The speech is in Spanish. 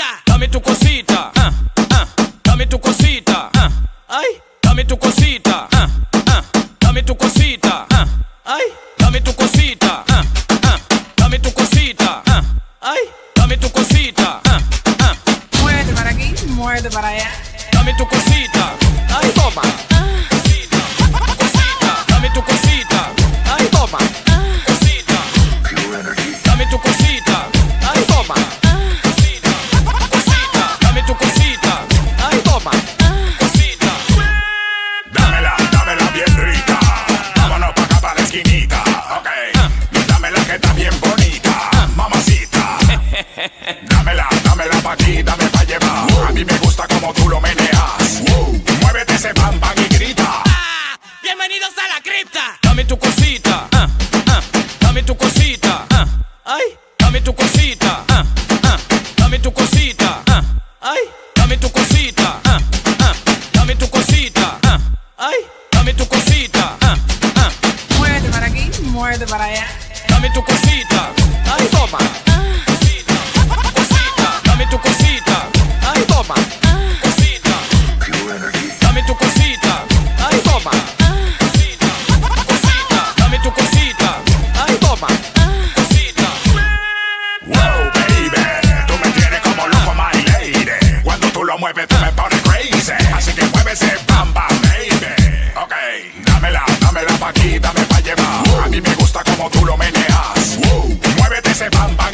cosita. Dame tu cosita. Dame tu cosita. Ay, dame tu cosita. Dame tu cosita. Ay, dame tu cosita. Dame tu cosita. Ay, dame tu cosita. Muévete para aquí, muévete para allá. Dame tu cosita. Ay, toma. Cosita, cosita. Dame tu cosita. Ay, toma. Cosita. Dame tu cosita. Ay, toma. Cosita, cosita. Dame tu cosita. Ay, toma. Cosita. Dámela bien rica. Vámonos pa' acá pa' la esquinita. Ok. Dámela que está bien bonita, mamacita. Dámela pa' aquí, dame pa' llevar. A mí me gusta como tú lo meneas. Muévete ese bam bam y grita. Bienvenidos a la cripta. Dame tu cosita. Dame tu cosita. Ay, dame tu cosita. Dame tu cosita. Ay, dame tu cosita. Dame tu cosita. Ay, dame tu cosita. Muévete para aquí, muévete para allá. Dame tu cosita. Ay, toma. Cosita, cosita. Dame tu cosita. Ay, toma. Cosita. Dame tu cosita. Ay, toma. Cosita, cosita. Dame tu cosita. Ay, toma. Cosita. Wow, baby, tú me tienes como loco, my lady. Cuando tú lo mueves, tú me pones crazy. Así que mueve ese bam bam, baby. Ok, dámela pa' aquí, dame pa' llevar. A mí me gusta como tú lo meneas. Muévete ese bam bam